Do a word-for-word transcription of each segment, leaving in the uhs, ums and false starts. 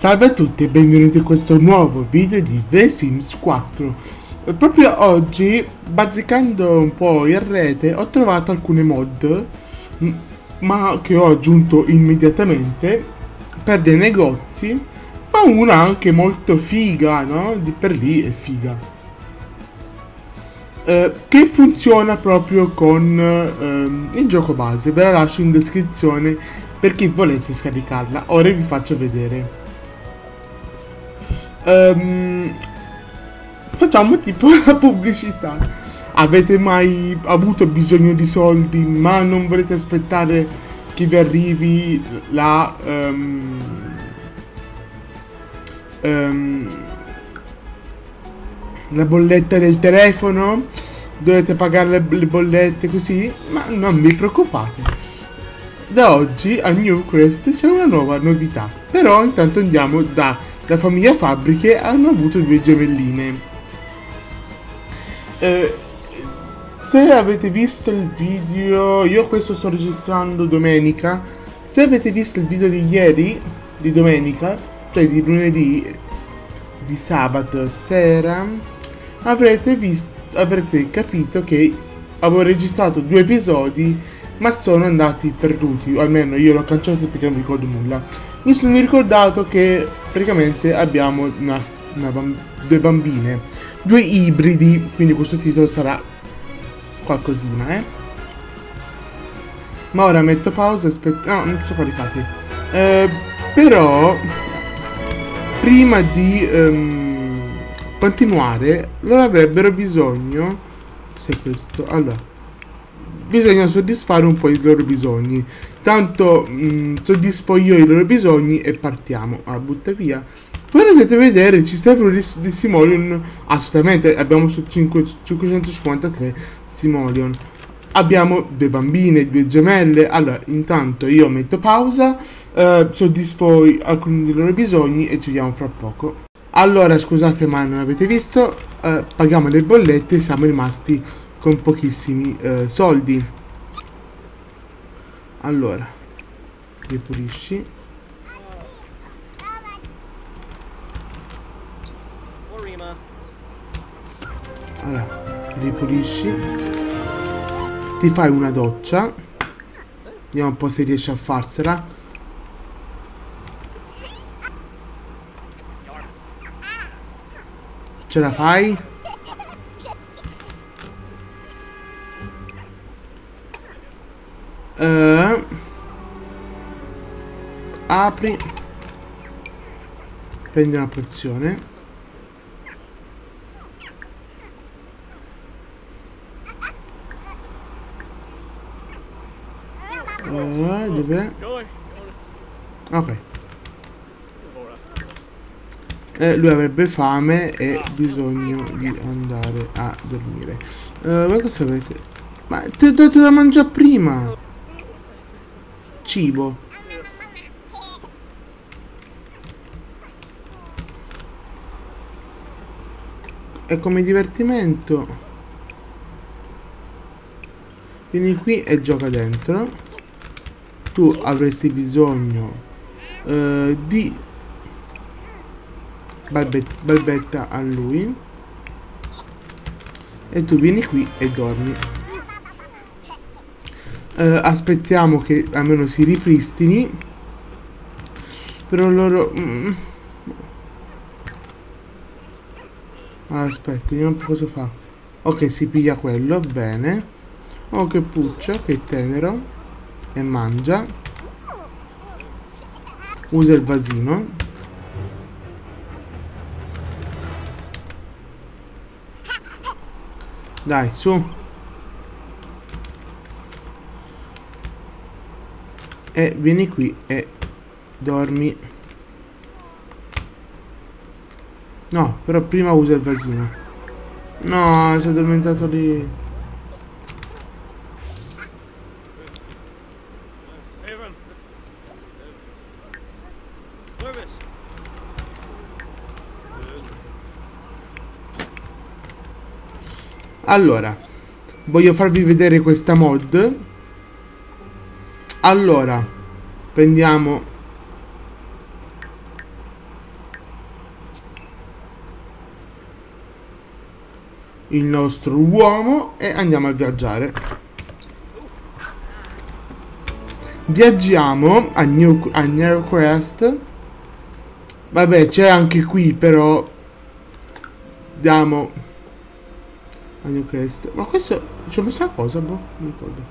Salve a tutti e benvenuti in questo nuovo video di The Sims quattro. E proprio oggi, bazzicando un po' in rete, ho trovato alcune mod, ma che ho aggiunto immediatamente per dei negozi, ma una anche molto figa, no? Di per lì è figa. Eh, che funziona proprio con ehm, il gioco base. Ve la lascio in descrizione per chi volesse scaricarla. Ora vi faccio vedere. Um, facciamo tipo la pubblicità. Avete mai avuto bisogno di soldi ma non volete aspettare che vi arrivi la um, um, la bolletta del telefono? Dovete pagare le, le bollette così? Ma non vi preoccupate, da oggi a New Quest c'è una nuova novità. Però intanto andiamo da la famiglia Fabbriche. Hanno avuto due gemelline. Eh, se avete visto il video, io questo sto registrando domenica. Se avete visto il video di ieri, di domenica, cioè di lunedì, di sabato sera, avrete visto, avrete capito che avevo registrato due episodi, ma sono andati perduti, o almeno io l'ho cancellato perché non mi ricordo nulla. Mi sono ricordato che praticamente abbiamo una, una bamb due bambine, due ibridi, quindi questo titolo sarà qualcosina, eh. Ma ora metto pausa e aspetto. No, non sono caricati. Eh, però prima di um, continuare, loro avrebbero bisogno. Se questo, allora. Bisogna soddisfare un po' i loro bisogni. Tanto mh, soddisfo io i loro bisogni e partiamo. Ah, butta via. Poi potete vedere, ci servono di, di Simoleon. Assolutamente, abbiamo su cinquecentocinquantatré Simoleon. Abbiamo due bambine, due gemelle. Allora, intanto io metto pausa, eh, soddisfo alcuni dei loro bisogni e ci vediamo fra poco. Allora, scusate ma non avete visto, eh, paghiamo le bollette e siamo rimasti con pochissimi eh, soldi. Allora, ripulisci. Allora, ripulisci. Ti fai una doccia. Vediamo un po' se riesci a farsela. Ce la fai? Uh, apri, prendi una pozione. Uh, dove? Ok. Eh, lui avrebbe fame e bisogno di andare a dormire. Uh, voi cosa avete? Ma ti ho dato da mangiare prima. Cibo. E come divertimento vieni qui e gioca dentro. Tu avresti bisogno uh, di balbetta, balbetta a lui e tu vieni qui e dormi. Uh, aspettiamo che almeno si ripristini. Però loro mm. Aspetta, vediamo cosa fa. Ok, si piglia quello, bene. Oh, che puccia, che tenero. E mangia. Usa il vasino. Dai, su. E vieni qui e dormi. No, però prima usa il vasino. No, si è addormentato lì. Allora, voglio farvi vedere questa mod. Allora, prendiamo il nostro uomo e andiamo a viaggiare. Viaggiamo a New, a Newcrest. Vabbè, c'è anche qui, però andiamo a Newcrest. Ma questo ci ho messo una cosa, boh, non ricordo.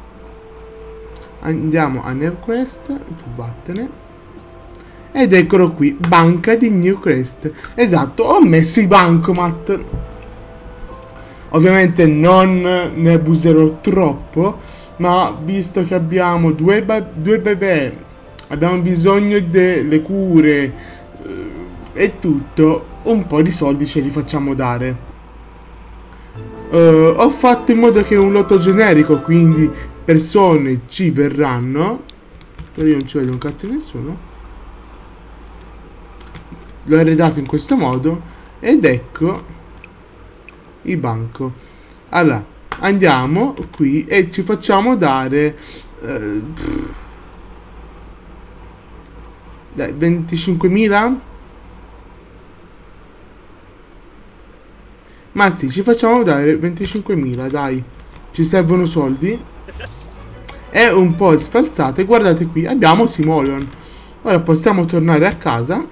Andiamo a Newcrest, tu vattene. Ed eccolo qui, banca di Newcrest. Esatto, ho messo i bancomat. Ovviamente non ne abuserò troppo, ma visto che abbiamo due, due bebè, abbiamo bisogno delle cure eh, e tutto, un po' di soldi ce li facciamo dare. Uh, ho fatto in modo che è un lotto generico, quindi persone ci verranno. Però io non ci vedo un cazzo di nessuno. L'ho arredato in questo modo ed ecco il banco. Allora andiamo qui e ci facciamo dare uh, dai, venticinquemila. Ma sì, ci facciamo dare venticinquemila, dai. Ci servono soldi. È un po' sfalsato. E guardate qui, abbiamo Simoleon. Ora possiamo tornare a casa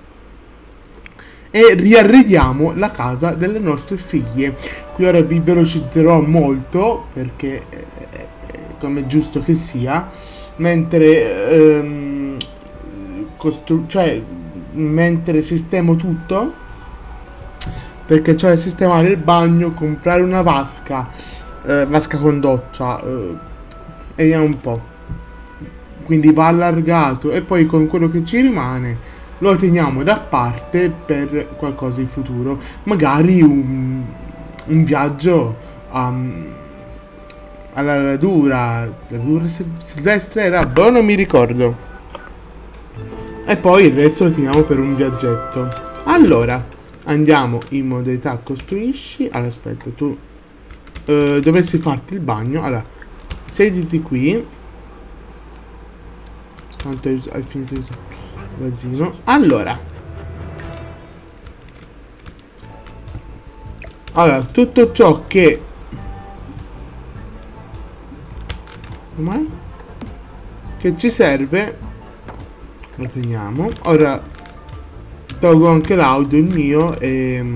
e riarrediamo la casa delle nostre figlie. Qui ora vi velocizzerò molto, perché è, è, è come è giusto che sia. Mentre ehm, costru- cioè mentre sistemo tutto, perché c'è da sistemare il bagno, comprare una vasca, eh, vasca con doccia, eh, e vediamo un po'. Quindi va allargato e poi con quello che ci rimane lo teniamo da parte per qualcosa in futuro. Magari un, un viaggio um, alla radura, la radura silvestre era, boh, non mi ricordo. E poi il resto lo teniamo per un viaggetto. Allora andiamo in modalità costruisci. Allora aspetta, tu uh, dovresti farti il bagno. Allora sediti qui. Quanto hai finito di usare il vasino? Allora Allora tutto ciò che Com'è? Che ci serve lo teniamo. Ora tolgo anche l'audio, il mio, e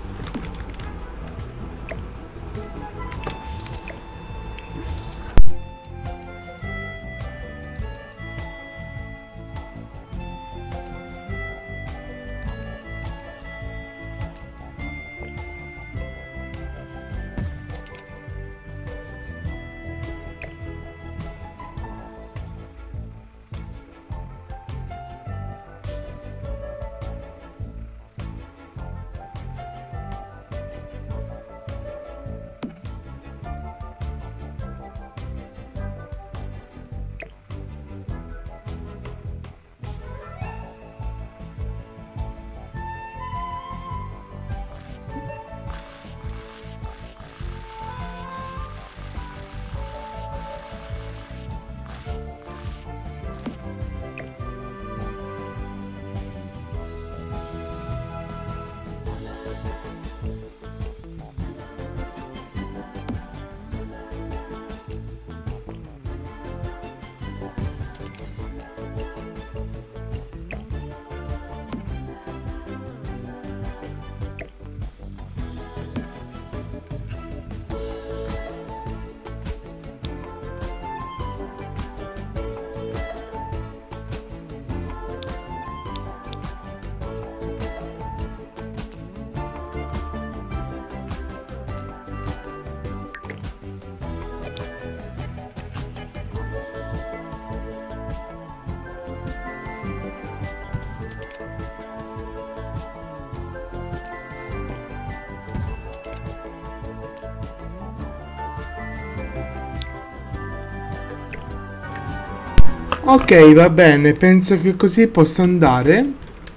ok, va bene, penso che così possa andare.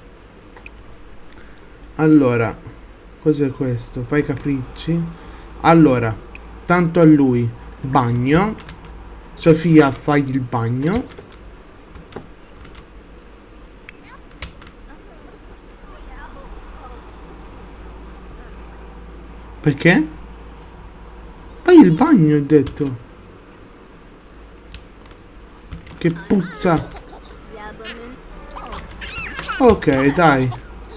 Allora, cos'è questo? Fai capricci? Allora, tanto a lui, bagno. Sofia, fai il bagno. Perché? Vai il bagno, ho detto. Che puzza. Ok, dai.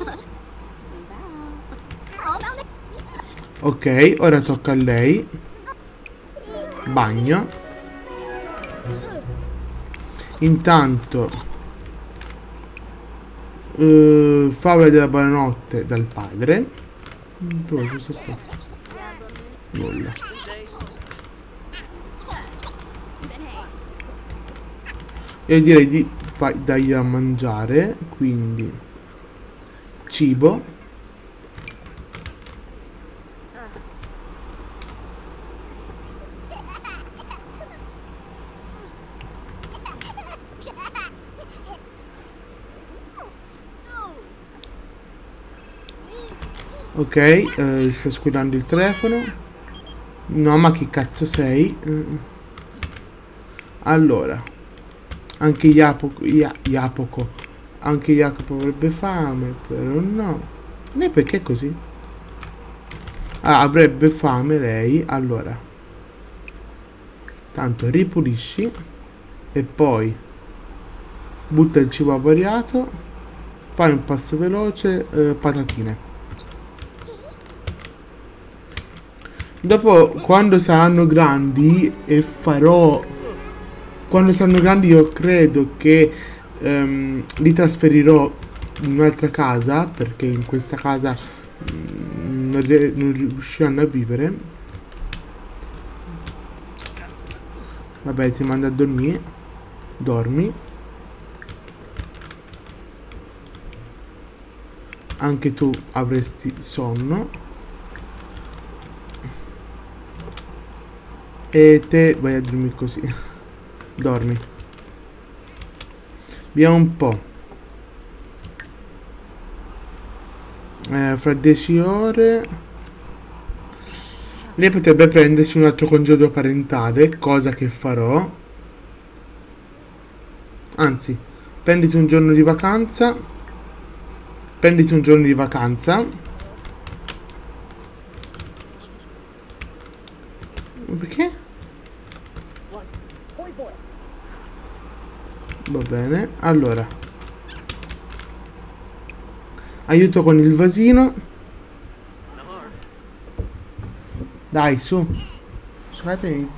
Ok, ora tocca a lei. Bagno. Intanto uh, favola della buonanotte dal padre. Dove cosa fa? Nulla. Io direi di fai, dai a mangiare. Quindi cibo. Ok, eh, sta squillando il telefono. No, ma che cazzo sei? Uh. Allora, anche Jacopo, ja, Jacopo, anche Jacopo avrebbe fame, però no. Ne perché così? Ah, avrebbe fame lei, allora. Tanto ripulisci e poi butta il cibo avariato, fai un passo veloce, eh, patatine. Dopo, quando saranno grandi, e farò... Quando saranno grandi io credo che um, li trasferirò in un'altra casa, perché in questa casa um, non, non riusciranno a vivere. Vabbè, ti mando a dormire. Dormi. Anche tu avresti sonno. E te vai a dormire così. Dormi. Vediamo un po'. Eh, fra dieci ore lei potrebbe prendersi un altro congedo parentale, cosa che farò. Anzi, prenditi un giorno di vacanza. Prenditi un giorno di vacanza. Perché? Va bene, allora aiuto con il vasino. Dai, su. Scusatemi.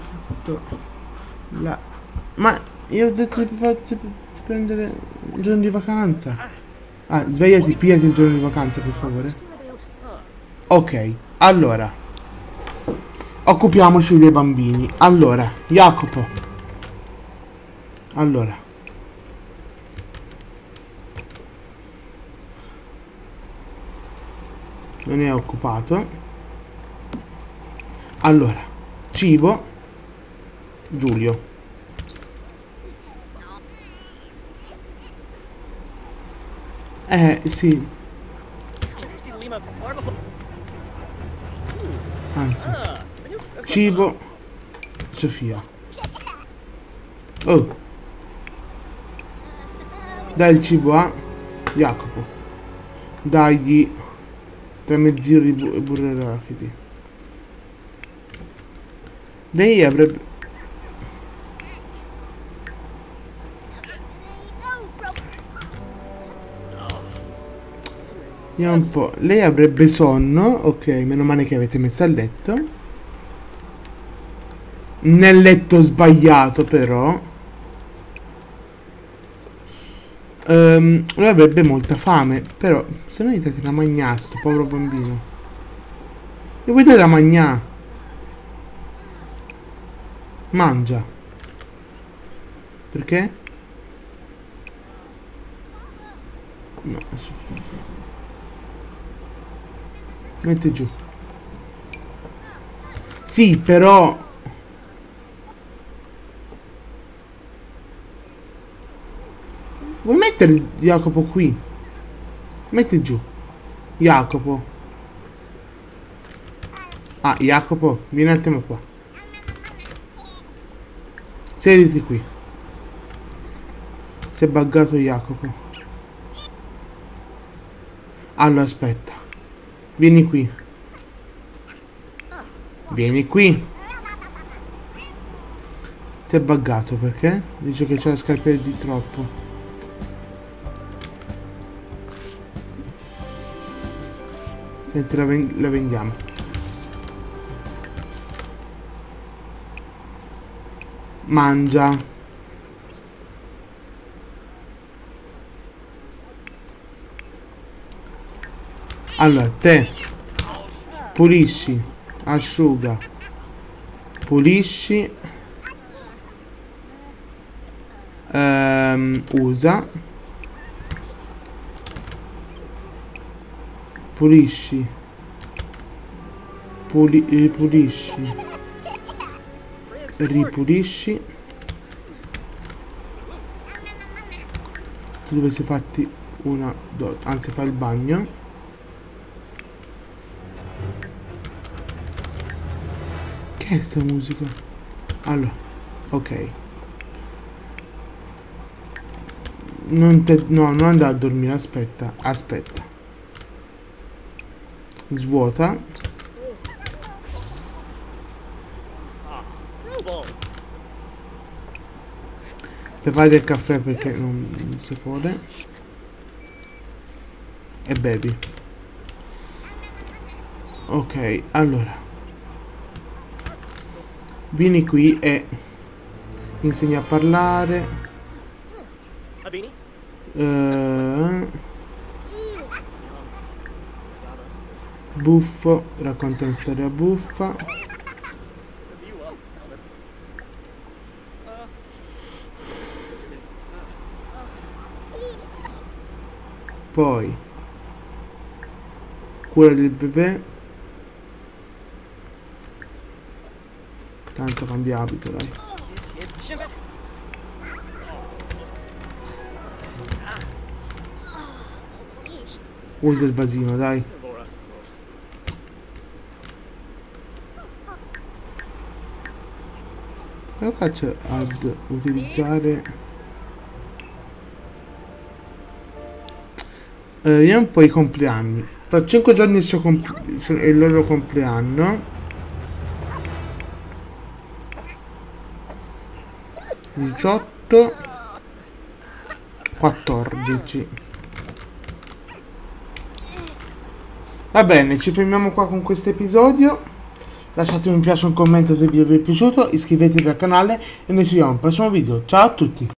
La... Ma io ho detto di farti prendere un giorno di vacanza. Ah, svegliati, pigliati il giorno di vacanza, per favore. Ok, allora occupiamoci dei bambini. Allora, Jacopo. Allora, non è occupato. Allora, cibo. Giulio. Eh, sì. Anzi, cibo. Sofia. Oh. Dai il cibo a Jacopo. Dagli tre mezz'ori di burro arachidi. Lei avrebbe... Vediamo un po'. Lei avrebbe sonno. Ok, meno male che avete messo a letto. Nel letto sbagliato però. Um, lui avrebbe molta fame. Però se no gli date da mangiare, sto povero bambino. E vuoi dare da mangiare? Mangia. Perché? No. Metti giù. Sì, però... Vuoi mettere Jacopo qui? Metti giù. Jacopo. Ah, Jacopo, vieni un attimo qua. Sediti qui. Si è buggato Jacopo. Allora, aspetta. Vieni qui. Vieni qui. Si è buggato perché? Dice che c'è la scarpetta di troppo. Senti, la, ven la vendiamo. Mangia. Allora, te pulisci, asciuga, pulisci, ehm, usa, pulisci, puli ripulisci, ripulisci. Tu dove sei fatti una, due, anzi fai il bagno. Che è sta musica? Allora, ok. Non te, no, non andare a dormire, aspetta, aspetta. Svuota. Prepari il caffè perché non, non si può. E bevi. Ok, allora. Vieni qui e insegni a parlare. Uh, buffo, racconta una storia buffa. Poi cura del bebè. Tanto cambia abito, dai. Usa il vasino, dai. Come faccio ad utilizzare? Eh, vediamo un po' i compleanni. Fra cinque giorni il, suo è il loro compleanno. diciotto quattordici. Va bene, ci fermiamo qua con questo episodio. Lasciate un mi piace, un commento se il video vi è piaciuto, iscrivetevi al canale e noi ci vediamo al prossimo video. Ciao a tutti.